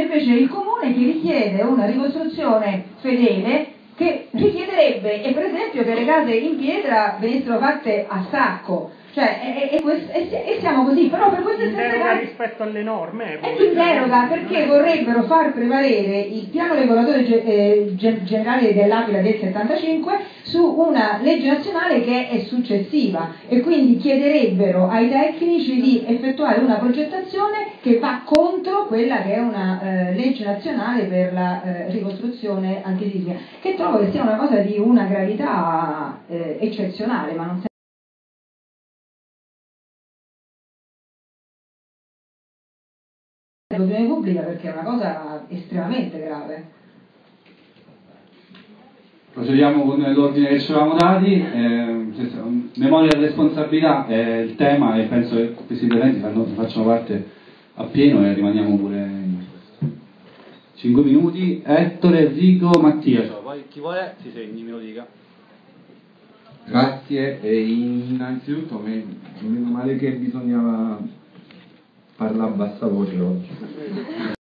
invece il comune che richiede una ricostruzione fedele, che richiederebbe, per esempio, che le case in pietra venissero fatte a sacco. Cioè, e siamo così, però per queste stesse case rispetto alle norme. in deroga, perché vorrebbero far prevalere il piano regolatore generale dell'Aquila del 75 su una legge nazionale che è successiva, e quindi chiederebbero ai tecnici di effettuare una progettazione che va contro quella che è una legge nazionale per la ricostruzione antisismica, che trovo che sia una cosa di una gravità eccezionale, ma non l'opinione pubblica, perché è una cosa estremamente grave. Procediamo con l'ordine che ci eravamo dati. Memoria e responsabilità è il tema, e penso che questi interventi facciano parte appieno, e rimaniamo pure 5 minuti. Ettore, Enrico, Mattia. Poi chi vuole si segni, me lo dica. Grazie, e innanzitutto meno male che bisognava parlare a bassa voce oggi.